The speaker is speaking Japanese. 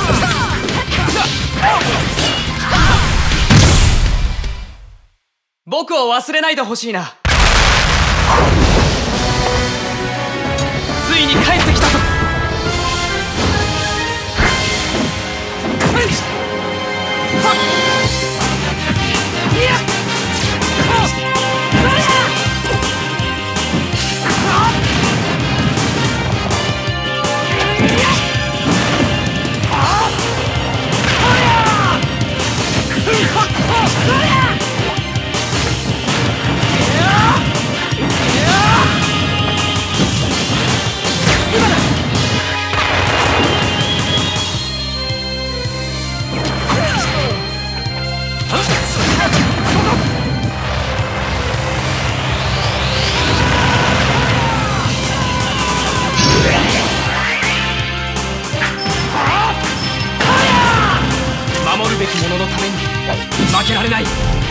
僕を忘れないでほしいな。ついに帰ってきたぞ。守るべき者のために負けられない。